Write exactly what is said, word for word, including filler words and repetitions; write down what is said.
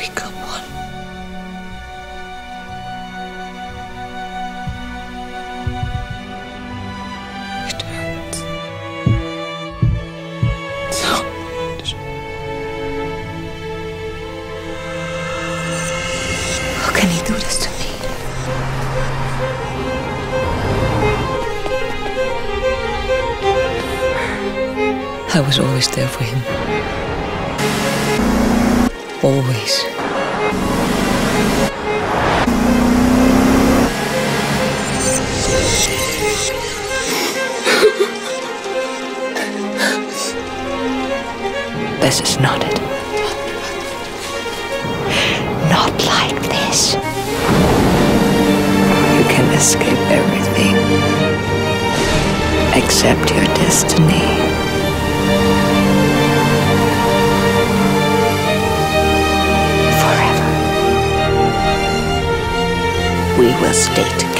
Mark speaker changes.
Speaker 1: become one. It hurts. So much. How can he do this to me? I was always there for him. Always. This is not it. Not like this. You can escape everything except your destiny. We will stay together.